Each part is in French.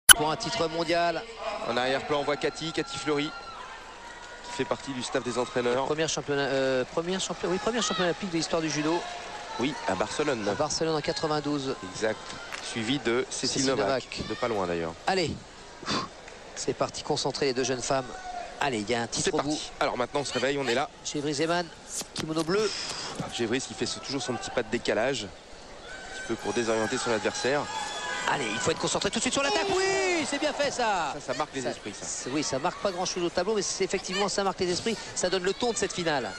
pour un titre mondial. En arrière-plan, on voit Cathy Fleury, qui fait partie du staff des entraîneurs. Première championnat olympique de l'histoire du judo. Oui, à Barcelone. À Barcelone en 92. Exact. Suivi de Cécile Novak. De pas loin d'ailleurs. Allez, c'est parti, concentrer les deux jeunes femmes. Allez, il y a un titre au bout. Alors maintenant on se réveille, on est là. Gévry Zeman, kimono bleu. Gévry qui fait toujours son petit pas de décalage, un petit peu pour désorienter son adversaire. Allez, il faut être concentré tout de suite sur l'attaque. Oui, c'est bien fait ça. Ça marque les esprits ça. Oui, ça marque pas grand chose au tableau, mais effectivement ça marque les esprits. Ça donne le ton de cette finale.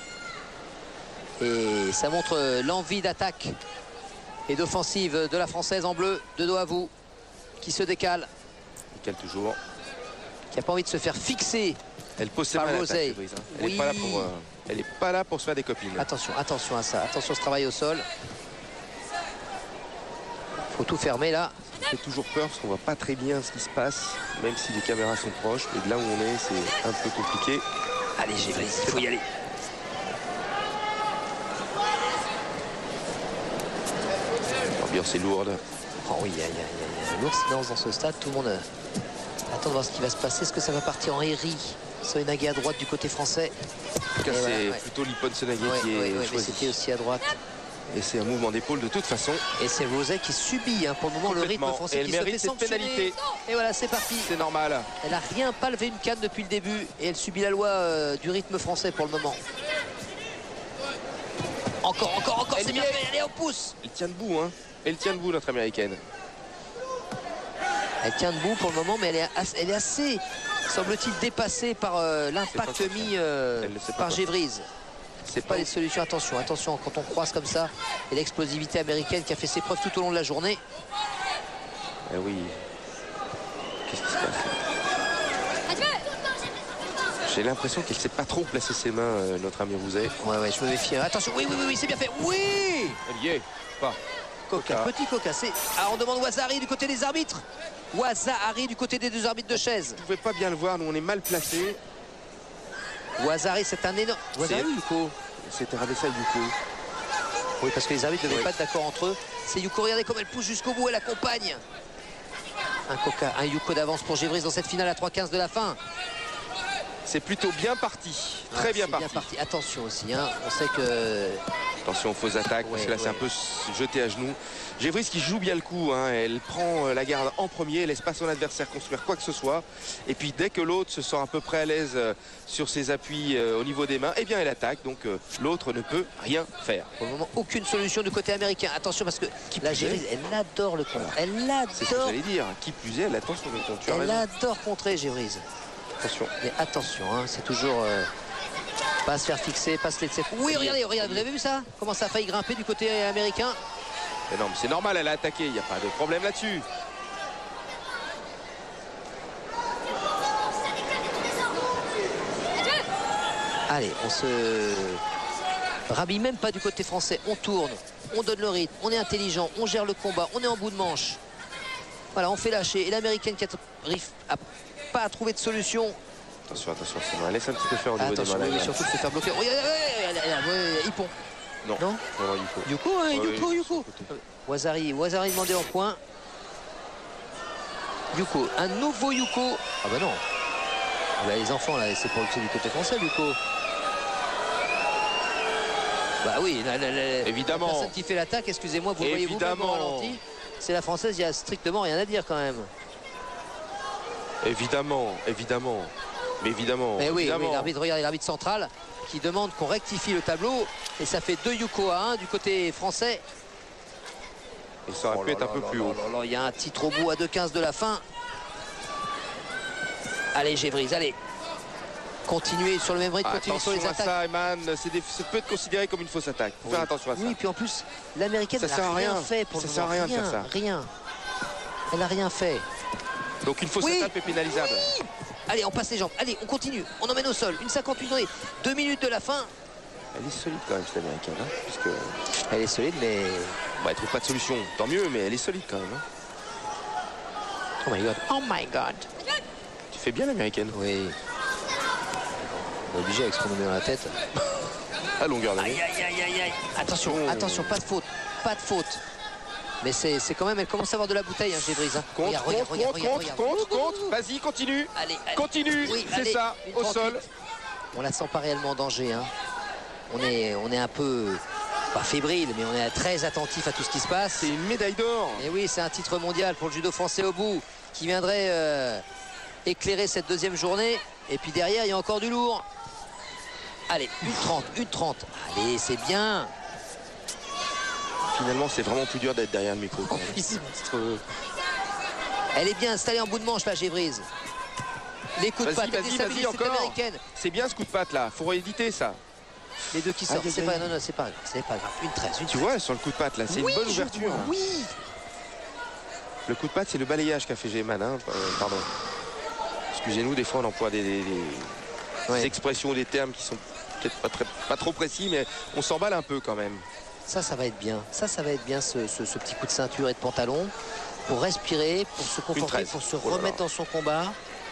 Et ça montre l'envie d'attaque et d'offensive de la Française en bleu, de dos à vous, qui se décale. Décale toujours. Qui n'a pas envie de se faire fixer. Elle pose ses mains à l'attaque, Gévry, hein. Elle n'est pas là pour se faire des copines. Attention à ça. Attention à ce travail au sol. Faut tout fermer là. Ça fait toujours peur parce qu'on voit pas très bien ce qui se passe, même si les caméras sont proches. Mais de là où on est, c'est un peu compliqué. Allez, Gévry, il faut y aller. L'ambiance est lourde. Oh oui, il y a une lourde silence dans ce stade. Tout le monde attend de voir ce qui va se passer. Est-ce que ça va partir en Eri? Soenagé à droite du côté français. En tout cas, c'est plutôt Lipon Soenagé qui est choisi. C'était aussi à droite. Et c'est un mouvement d'épaule de toute façon. Et c'est Rosé qui subit pour le moment le rythme français. Et elle mérite cette pénalité. Et voilà, c'est parti. C'est normal. Elle n'a rien, pas levé une canne depuis le début. Et elle subit la loi du rythme français pour le moment. Encore, c'est bien fait. Allez, on pousse. Elle tient debout, hein. Elle tient debout, notre américaine. Elle tient debout pour le moment, mais elle est assez, semble-t-il, dépassée par l'impact mis par Gévry. C'est pas les solutions. Attention, quand on croise comme ça, et l'explosivité américaine qui a fait ses preuves tout au long de la journée. Eh oui. Qu'est-ce qui se passe? J'ai l'impression qu'elle ne sait pas trop placer ses mains, notre ami Rouzet. Ouais, je me méfie. Attention, oui, c'est bien fait. Oui. Elle y est. Pas. Coca. Petit Coca. Alors on demande Ouazari du côté des arbitres. Ouazari du côté des deux arbitres de chaise. Vous ne pouvez pas bien le voir, nous on est mal placés. Ouazari, c'est un énorme. Ouazari ou Yuko? C'était Ravessa Yuko. Oui, parce que les arbitres ne devaient pas être d'accord entre eux. C'est Yuko, regardez comme elle pousse jusqu'au bout, elle accompagne. Un Yuko d'avance pour Gévry dans cette finale à 3-15 de la fin. C'est plutôt bien parti. Très bien parti. Attention aussi, hein. On sait que... Attention aux fausses attaques, parce que là c'est un peu jeté à genoux. Gévry qui joue bien le coup, hein. Elle prend la garde en premier, elle laisse pas son adversaire construire quoi que ce soit. Et puis dès que l'autre se sent à peu près à l'aise sur ses appuis au niveau des mains, eh bien elle attaque. Donc l'autre ne peut rien faire. Pour le moment, aucune solution du côté américain. Attention parce que la Gévry, elle adore le contre. Elle adore. C'est ce que j'allais dire. Qui plus est, elle attend son contre. Elle adore contrer Gévry. Attention. Mais attention, hein, c'est toujours... pas se faire fixer, pas se laisser... Oui, regardez, vous avez vu ça? Comment ça a failli grimper du côté américain? Non, mais c'est normal, elle a attaqué, il n'y a pas de problème là-dessus. Allez, on se rhabille même pas du côté français. On tourne, on donne le rythme, on est intelligent, on gère le combat, on est en bout de manche. Voilà, on fait lâcher. Et l'américaine qui arrive pas à trouver de solution. Attention, c'est bon. Elle laisse un petit peu faire au niveau des mains. Oui, surtout de se faire bloquer. Hippon. Non, Yuko. Ouazari demandé en point. Yuko, un nouveau Yuko. Ah bah non. Bah, les enfants là, c'est pour le du côté français, Yuko. Bah oui, évidemment. La personne qui fait l'attaque, excusez-moi, vous le voyez vous-même au ralenti. C'est la française, il n'y a strictement rien à dire quand même. Évidemment. Mais oui, l'arbitre, regardez, l'arbitre central qui demande qu'on rectifie le tableau. Et ça fait 2 Yuko à 1 du côté français. Et ça aurait pu être un peu plus haut. Il y a un titre au bout à 2-15 de la fin. Allez, Gévry, allez. Continuez sur le même rythme, continuez sur les attaques. Attention à ça, Eman, ça peut être considéré comme une fausse attaque. Faut faire attention à ça. Oui, puis en plus, l'américaine n'a rien fait pour le moment. Ça sert à rien de faire ça. Rien. Elle n'a rien fait. Donc une fausse attaque est pénalisable. Oui. Allez, on passe les jambes. Allez, on continue. On emmène au sol. Une 58 journée. 2 minutes de la fin. Elle est solide quand même, cette américaine. Hein, puisque... Elle est solide, mais... Bah, elle trouve pas de solution. Tant mieux, mais elle est solide quand même. Hein. Oh my God. Tu fais bien l'américaine. Oui. On est obligé avec ce qu'on nous met dans la tête. À longueur d'année. Aïe. Attention, pas de faute. Mais c'est quand même, elle commence à avoir de la bouteille, hein, Gévrise. Hein. Contre. Vas-y, continue. Allez. Continue, oui, c'est ça, au sol. On la sent pas réellement en danger. Hein. On est un peu, pas fébrile, mais on est très attentif à tout ce qui se passe. C'est une médaille d'or. Et oui, c'est un titre mondial pour le judo français au bout, qui viendrait éclairer cette deuxième journée. Et puis derrière, il y a encore du lourd. Allez, 1,30. Allez, c'est bien. Finalement, c'est vraiment plus dur d'être derrière le micro. Elle est bien installée en bout de manche, là, Gévrise. Les coups de patte, vas-y, encore. Américaine. C'est bien ce coup de patte, là. Faut rééditer ça. Les deux qui sortent, c'est pas, non, c'est pas grave. 1,13. Tu vois, sur le coup de patte, là, c'est une bonne ouverture. Oui. Le coup de patte, c'est le balayage qu'a fait Géman. Hein. Pardon. Excusez-nous, des fois, on emploie des expressions, des termes qui sont peut-être pas trop précis, mais on s'emballe un peu quand même. Ça va être bien. Ça va être bien, ce petit coup de ceinture et de pantalon. Pour respirer, pour se conforter, pour se remettre dans son combat.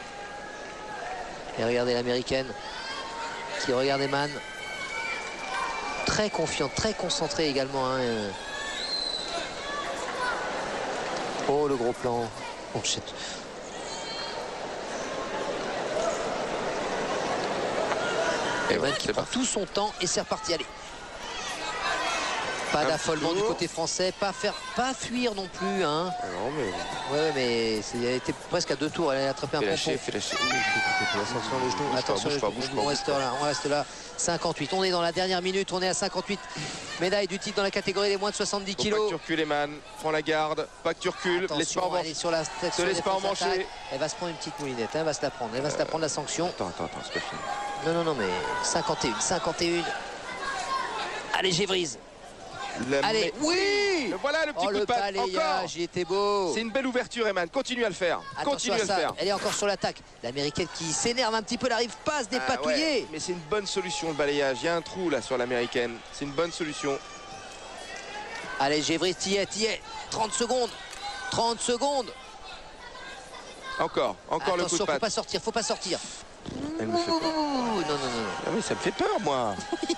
Et regardez l'américaine qui regarde Eman. Très confiante, très concentrée également. Hein. Oh, le gros plan. Oh, shit. Eman qui prend tout son temps et c'est reparti. Allez. Pas d'affolement du côté français, pas fuir non plus. Hein. Non, mais... Ouais, mais elle était presque à 2 tours. Elle a attrapé un pompon. Attention le genou, attention le genou. On reste là. 58. On est dans la dernière minute. On est à 58. Médaille du titre dans la catégorie des moins de 70 kilos. Pas que tu recules, Eman. Prends la garde. Pas que tu recules. Laisse pas en mancher. Elle va se prendre une petite moulinette. Elle va se la prendre. Elle va se la prendre la sanction. Attends, c'est pas fini. Non, mais 51. Allez, Gévrise. Allez, oui. Voilà le petit coup de patte. Encore. Il était beau. C'est une belle ouverture, Eman. Continue à le faire. Continue à le faire. Elle est encore sur l'attaque. L'américaine qui s'énerve un petit peu, elle n'arrive pas à se dépatouiller. Mais c'est une bonne solution le balayage. Il y a un trou là sur l'américaine. C'est une bonne solution. Allez, Gévrise, t'y es. 30 secondes. Encore attention, le coup de patte. Faut pas sortir. Elle me fait peur. Non. Ah oui, ça me fait peur, moi.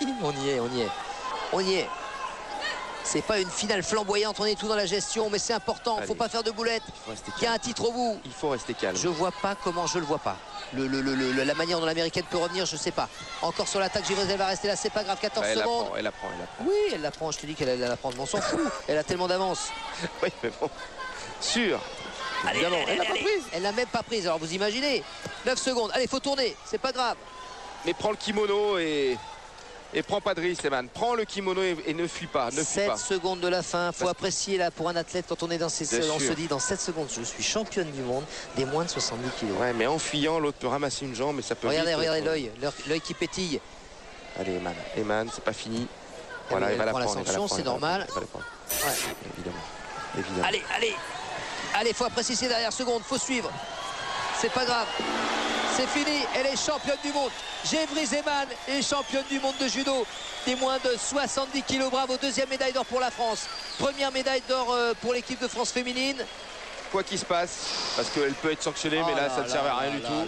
On y est. C'est pas une finale flamboyante, on est tout dans la gestion, mais c'est important. Faut pas faire de boulettes. Il y a un titre au bout. Il faut rester calme. Je vois pas comment je le vois pas. La manière dont l'américaine peut revenir, je sais pas. Encore sur l'attaque, Gévrise, elle va rester là, c'est pas grave. 14 secondes. Elle la prend. Oui, elle la prend. Je te dis qu'elle la prend. On s'en fout. Elle a tellement d'avance. Oui, mais bon. Sûr. Allez, elle l'a pas prise. Elle l'a même pas prise. Alors vous imaginez. 9 secondes. Allez, faut tourner. C'est pas grave. Mais prends le kimono et prends pas de risque, Eman. Prends le kimono et ne fuis pas. 7 secondes de la fin. Faut apprécier là pour un athlète quand on est dans ces. On se dit dans 7 secondes, je suis championne du monde des moins de 70 kilos. Ouais, mais en fuyant, l'autre peut ramasser une jambe, mais ça peut. Regardez l'œil qui pétille. Allez, Eman, c'est pas fini. Voilà, elle va la prendre. La sanction, c'est normal. Ouais. Évidemment. Allez, faut apprécier ces dernières secondes. Faut suivre. C'est pas grave. C'est fini, elle est championne du monde. Gévrise Eman est championne du monde de judo des moins de 70 kilos. Bravo, deuxième médaille d'or pour la France. Première médaille d'or pour l'équipe de France féminine. Quoi qu'il se passe, parce qu'elle peut être sanctionnée, mais là, ça ne servait à rien du tout.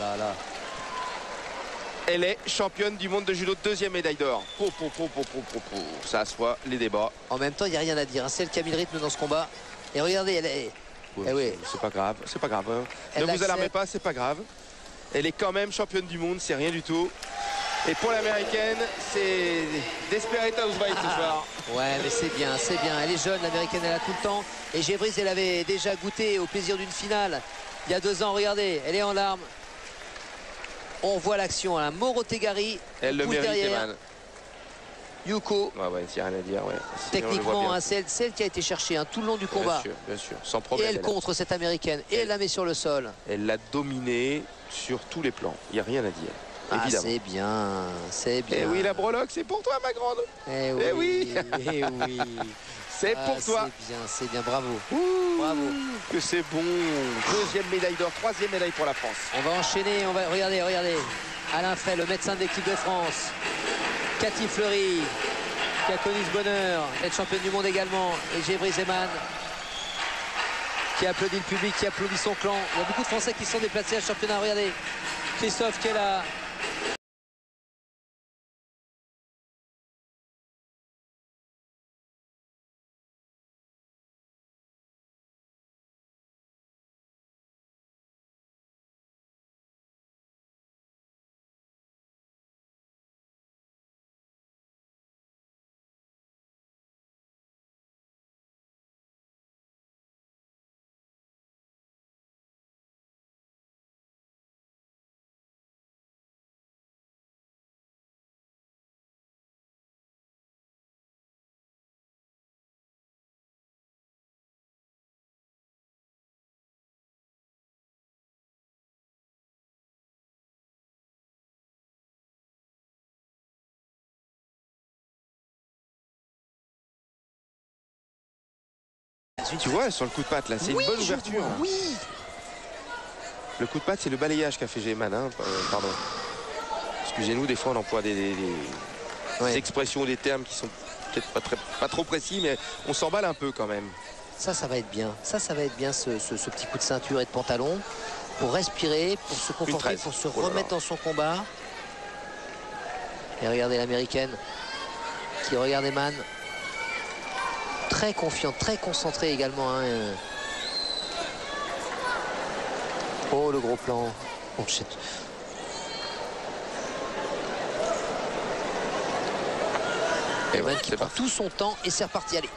Elle est championne du monde de judo, deuxième médaille d'or. Ça assoit les débats. En même temps, il n'y a rien à dire. C'est elle qui a mis le rythme dans ce combat. Et regardez, elle est... C'est pas grave, Hein. Ne vous alarmez pas, c'est pas grave. Elle est quand même championne du monde, c'est rien du tout. Et pour l'américaine, c'est Desperate Housewives ce soir. Ouais, mais c'est bien. Elle est jeune, l'américaine, elle a tout le temps. Et Gévrise, elle avait déjà goûté au plaisir d'une finale il y a 2 ans. Regardez, elle est en larmes. On voit l'action, hein. Moro Tegari. Elle le mérite, Eman. Yuko. Ouais, c'est rien à dire. Ouais. Techniquement, hein, c'est elle qui a été cherchée hein, tout le long du combat. Bien sûr, sans problème. Et elle contre cette américaine. Et elle la met sur le sol. Elle l'a dominée sur tous les plans. Il n'y a rien à dire. Évidemment. C'est bien. Et oui, la breloque, c'est pour toi, ma grande. Eh oui. C'est pour toi. C'est bien, bravo. Bravo. Que c'est bon. Deuxième médaille d'or, troisième médaille pour la France. On va enchaîner, regardez. Alain Frey, le médecin de l'équipe de France. Cathy Fleury, qui a connu ce bonheur, être championne du monde également. Et Gévrise Eman, qui applaudit le public, qui applaudit son clan. Il y a beaucoup de Français qui se sont déplacés à ce championnat. Regardez, Christophe qui est là. Tu vois, sur le coup de patte, là, c'est une bonne ouverture. Oui. Le coup de patte, c'est le balayage qu'a fait Gehman. Hein. Pardon. Excusez-nous, des fois, on emploie des expressions, des termes qui sont peut-être pas trop précis, mais on s'emballe un peu quand même. Ça va être bien. Ça va être bien, ce petit coup de ceinture et de pantalon. Pour respirer, pour se conforter, pour se remettre dans son combat. Et regardez l'américaine qui regarde Eman. Très confiante, très concentrée également. Hein. Oh, le gros plan. Oh, shit. Eman qui prend tout son temps et c'est reparti. Allez.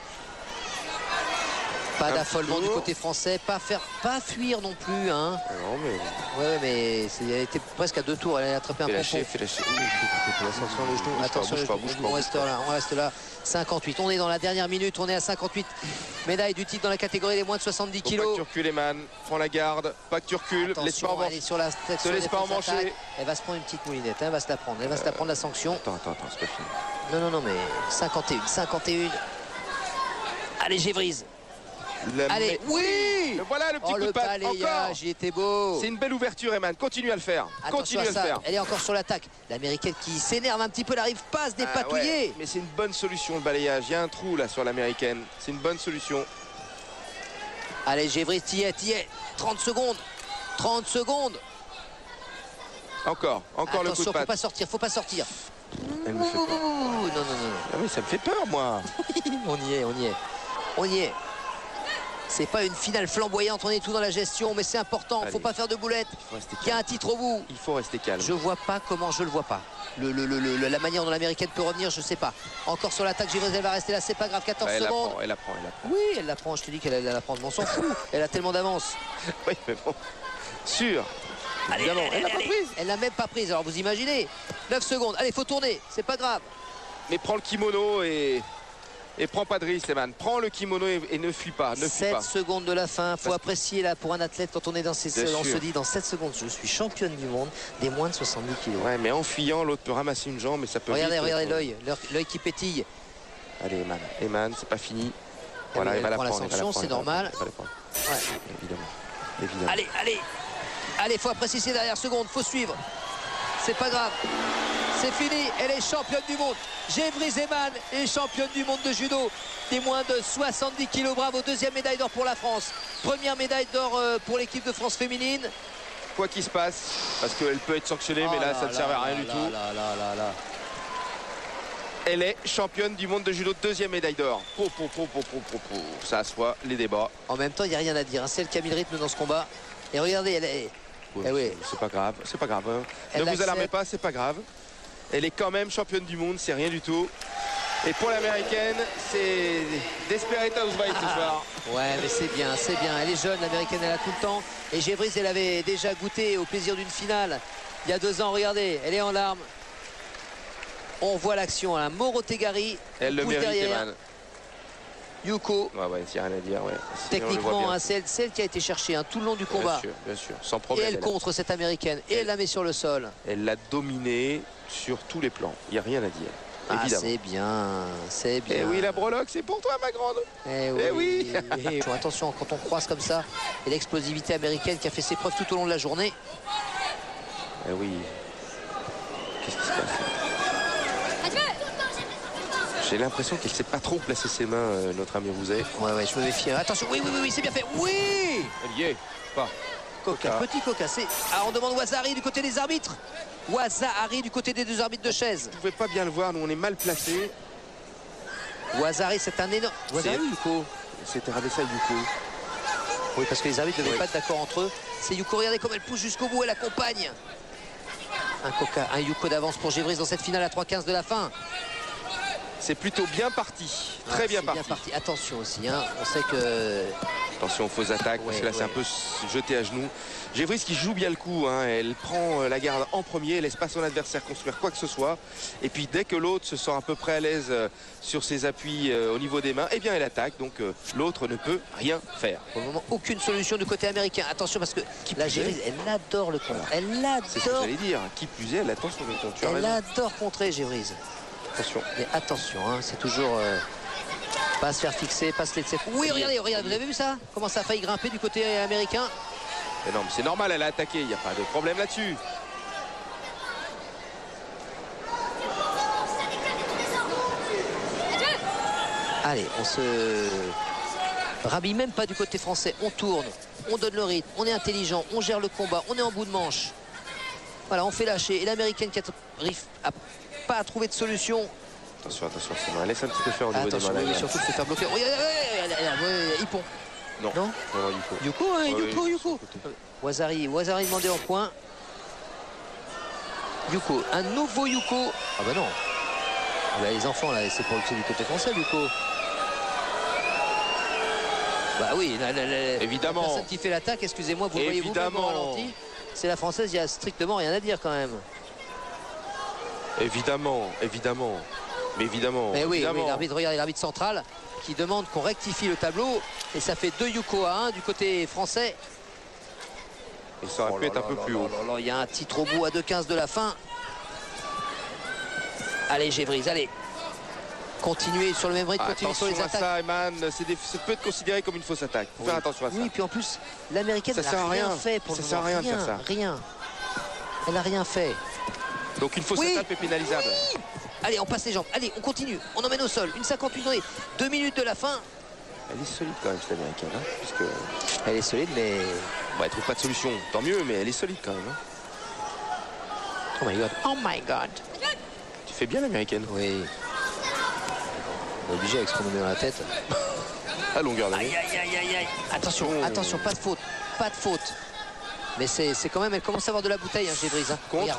Pas d'affolement du côté français, pas fuir non plus. Hein. Non, mais... Ouais, mais elle était presque à 2 tours. Elle a attrapé un pompon. Fait lâcher. Attention le genou. Attention le genou. On reste là. 58. On est dans la dernière minute. On est à 58. Médaille du titre dans la catégorie des moins de 70 kilos. Pas que tu recules, Eman. Prends la garde. Pas que tu recules. Laisse pas en mancher. Ne laisse pas en mancher. Elle va se prendre une petite moulinette. Elle va se la prendre. Elle va se la prendre la sanction. Attends, c'est pas fini. Non, mais 51. Allez, Gévrise. Allez, oui. Voilà le petit coup de patte. Encore. Il était beau. C'est une belle ouverture, Eman. Continue à le faire. Continue à le faire. Elle est encore sur l'attaque. L'américaine qui s'énerve un petit peu, elle n'arrive pas à se dépatouiller. Ouais, mais c'est une bonne solution, le balayage. Il y a un trou là sur l'américaine. C'est une bonne solution. Allez, Gévry, t'y es. 30 secondes. 30 secondes. Encore le coup de patte. Attention, faut pas sortir. Elle me fait peur. Non. Ah oui, ça me fait peur, moi. On y est. C'est pas une finale flamboyante, on est tout dans la gestion, mais c'est important. Allez. Faut pas faire de boulettes. Il y a un titre au bout. Il faut rester calme. Je vois pas comment je le vois pas. La manière dont l'américaine peut revenir, je sais pas. Encore sur l'attaque, Gévrise, elle va rester là, c'est pas grave. 14 secondes. Elle apprend. Oui, elle l'apprend. Je te dis qu'elle la prend. On s'en fout. Elle a tellement d'avance. Oui, mais bon. Sûr. Allez, elle l'a pas prise. Elle l'a même pas prise. Alors vous imaginez. 9 secondes. Allez, faut tourner. C'est pas grave. Mais prends le kimono et prends pas de risque, Eman. Prends le kimono et ne fuis pas. 7 secondes de la fin. Faut apprécier là pour un athlète quand on est dans ces. On se dit dans 7 secondes, je suis championne du monde des moins de 70 kilos. Ouais, mais en fuyant, l'autre peut ramasser une jambe et ça peut. Regardez l'œil qui pétille. Allez, Eman, c'est pas fini. Voilà, elle prend la sanction, c'est normal. Ouais. Évidemment. Allez, faut apprécier ces dernières secondes. Faut suivre. C'est pas grave. C'est fini, elle est championne du monde. Gévrise Eman est championne du monde de judo des moins de 70 kilos. Bravo, deuxième médaille d'or pour la France. Première médaille d'or pour l'équipe de France féminine. Quoi qu'il se passe, parce qu'elle peut être sanctionnée, mais là, ça ne servait à rien du tout. Elle est championne du monde de judo, deuxième médaille d'or. Ça assoit les débats. En même temps, il n'y a rien à dire. C'est elle qui a mis le rythme dans ce combat. Et regardez, elle est... C'est pas grave, hein. Ne vous alarmez pas, c'est pas grave. Elle est quand même championne du monde, c'est rien du tout. Et pour l'américaine, c'est Desperate Housewives ce soir. Ouais, mais c'est bien. Elle est jeune, l'américaine, elle a tout le temps. Et Gévrise, elle avait déjà goûté au plaisir d'une finale il y a 2 ans. Regardez, elle est en larmes. On voit l'action, hein. Moro Tegari. Elle le mérite, Eman. Yuko. Ouais, s'il n'y a rien à dire. Ouais. Techniquement, hein, c'est elle qui a été cherchée tout le long du combat. Bien sûr, sans problème. Et elle contre cette américaine. Et elle la met sur le sol. Elle l'a dominée sur tous les plans. Il n'y a rien à dire. Évidemment. C'est bien. Et oui, la breloque, c'est pour toi, ma grande. Oui. Attention, quand on croise comme ça, et l'explosivité américaine qui a fait ses preuves tout au long de la journée. Oui. Qu'est-ce qui se passe là? J'ai l'impression qu'elle ne sait pas trop placer ses mains, notre ami Rouzet. Ouais, je me méfie. Attention, oui, c'est bien fait. Oui. Elle y est. Pas. Coca. Petit Coca. Alors on demande Ouazari du côté des arbitres. Ouazari du côté des 2 arbitres de chaise. Vous ne pouvez pas bien le voir, nous on est mal placés. Ouazari, c'est un énorme. Ouazari ou Yuko? C'était Ravessa Yuko. Oui, parce que les arbitres ne devaient pas être d'accord entre eux. C'est Yuko, regardez comme elle pousse jusqu'au bout, elle accompagne. Un Yuko d'avance pour Gévrise dans cette finale à 3:15 de la fin. C'est plutôt bien parti, très bien parti. Attention aussi, hein. On sait que... Attention aux fausses attaques, parce que là c'est un peu jeté à genoux. Gévrise qui joue bien le coup, hein. Elle prend la garde en premier, elle laisse pas son adversaire construire quoi que ce soit. Et puis dès que l'autre se sent à peu près à l'aise sur ses appuis au niveau des mains, eh bien elle attaque. Donc l'autre ne peut rien faire. Pour le moment, aucune solution du côté américain. Attention parce que la Gévrise, elle adore le contre. Elle adore. C'est ce que j'allais dire. Qui plus est, elle attend son contre. Elle adore contrer Gévrise. Attention. Mais attention, hein, c'est toujours... Pas se faire fixer, pas se laisser. Oui, regardez, regardez, vous avez vu ça? Comment ça a failli grimper du côté américain? Mais non, mais c'est normal, elle a attaqué, il n'y a pas de problème là-dessus. Allez, on se rhabille même pas du côté français. On tourne, on donne le rythme, on est intelligent, on gère le combat, on est en bout de manche. Voilà, on fait lâcher. Et l'américaine qui n'arrive pas à trouver de solution. Attention, attention, elle laisse un petit peu faire au niveau des mains. Oui, surtout de se faire bloquer. Hippon. Non. Non, Yuko. Yuko. Ouazzari demandé en point. Yuko, un nouveau Yuko. Ah bah non. Ah bah les enfants là, c'est pour le du côté français, Yuko. Bah oui, évidemment. La personne qui fait l'attaque, excusez-moi, vous voyez vous-même au ralenti. C'est la française, il n'y a strictement rien à dire quand même. Évidemment. Mais évidemment. Mais oui, l'arbitre, regardez, l'arbitre central qui demande qu'on rectifie le tableau. Et ça fait 2 Yuko à 1 du côté français. Et ça aurait pu être un peu plus haut. Il y a un titre au bout à 2,15 de la fin. Allez, Gévrise, allez. Continuez sur le même rythme, continuez sur les attaques. Ça, Eman, ça peut être considéré comme une fausse attaque. Faut faire attention à ça. Oui, puis en plus, l'américaine n'a rien fait pour le moment. Ça sert à rien de faire ça. Rien. Elle n'a rien fait. Donc une fausse attaque est pénalisable. Oui. Allez, on passe les jambes. Allez, on continue. On emmène au sol. Une 58 donnée. 2 minutes de la fin. Elle est solide quand même, cette américaine. Hein, puisque... Elle est solide, mais... Bon, elle trouve pas de solution. Tant mieux, mais elle est solide quand même. Hein. Oh my God. Oh my God. Tu fais bien l'américaine. Oui. On est obligé avec ce qu'on nous met dans la tête. À longueur d'année. Aïe. Attention, attention, pas de faute. Pas de faute. Mais c'est quand même, elle commence à avoir de la bouteille, hein, Gévrise. Hein.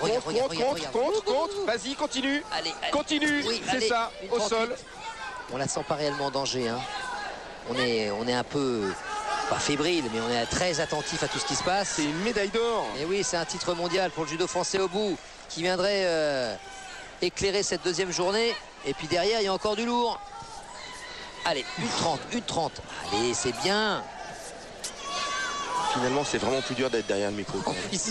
Compte. Vas-y, continue. Allez. Continue, oui, c'est ça, au sol. On la sent pas réellement en danger. Hein. On est un peu, pas fébrile, mais on est très attentif à tout ce qui se passe. C'est une médaille d'or. Et oui, c'est un titre mondial pour le judo français au bout, qui viendrait éclairer cette deuxième journée. Et puis derrière, il y a encore du lourd. Allez, 1,30. Allez, c'est bien. Finalement, c'est vraiment plus dur d'être derrière le micro.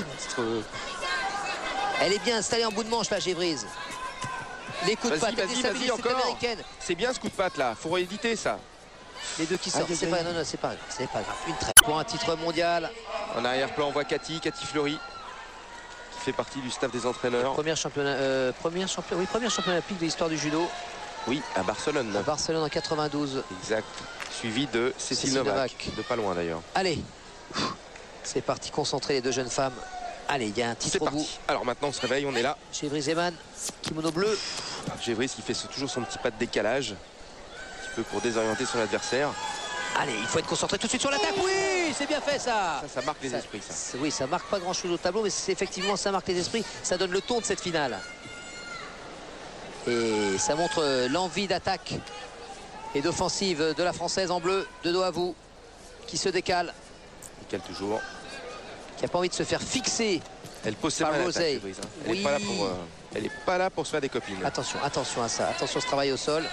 Elle est bien installée en bout de manche, là, Gévrise. Les coups de patte, vas-y, encore. C'est bien ce coup de patte, là. Faut rééditer ça. Les deux qui sortent. C'est pas grave. Une traite pour un titre mondial. En arrière-plan, on voit Cathy Fleury, qui fait partie du staff des entraîneurs. Première championne olympique de l'histoire du judo. Oui, à Barcelone. À Barcelone en 92. Exact. Suivi de Cécile Novak. De pas loin, d'ailleurs. Allez. C'est parti, concentrer les deux jeunes femmes. Allez, il y a un titre au bout. Alors maintenant on se réveille, on est là. Gévrise Eman, kimono bleu. Gévrise qui fait toujours son petit pas de décalage. Un petit peu pour désorienter son adversaire. Allez, il faut être concentré tout de suite sur l'attaque. Oui, c'est bien fait ça. Ça marque les esprits, ça. Oui, ça marque pas grand chose au tableau, mais effectivement ça marque les esprits. Ça donne le ton de cette finale. Et ça montre l'envie d'attaque et d'offensive de la Française en bleu, de dos à vous, qui se décale. Toujours. Qui n'a pas envie de se faire fixer. Elle pose ses mains à l'attaque, Gévrise. Elle n'est pas là pour se faire des copines. Attention à ça. Attention à ce travail au sol.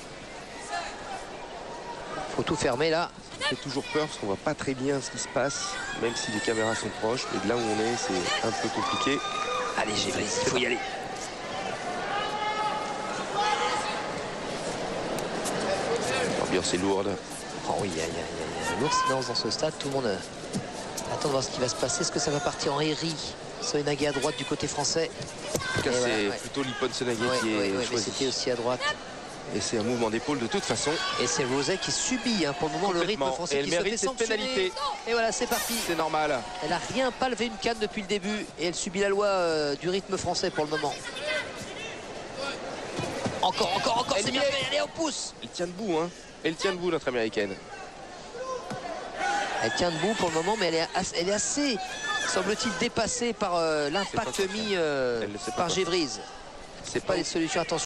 Faut tout fermer là. Ça fait toujours peur parce qu'on voit pas très bien ce qui se passe, même si les caméras sont proches. Et de là où on est, c'est un peu compliqué. Allez, Gévrise, il faut y aller. L'ambiance est lourde. Oh oui, il y a une lourde silence dans ce stade. Tout le monde attend de voir ce qui va se passer. Est-ce que ça va partir en hérie? Soenagé à droite du côté français. En tout cas, c'est plutôt Lipon Soenagé qui est choisi. C'était aussi à droite. Et c'est un mouvement d'épaule de toute façon. Et c'est Rosé qui subit pour le moment le rythme français. Et elle mérite cette pénalité. Et voilà, c'est parti. C'est normal. Elle n'a rien pas levé une canne depuis le début. Et elle subit la loi du rythme français pour le moment. Encore, c'est bien fait. Allez, on pousse. Elle tient debout, hein. Elle tient debout, notre américaine. Elle tient debout pour le moment, mais elle est assez, semble-t-il, dépassée par l'impact mis par Gévrise. C'est pas les solutions. Attention.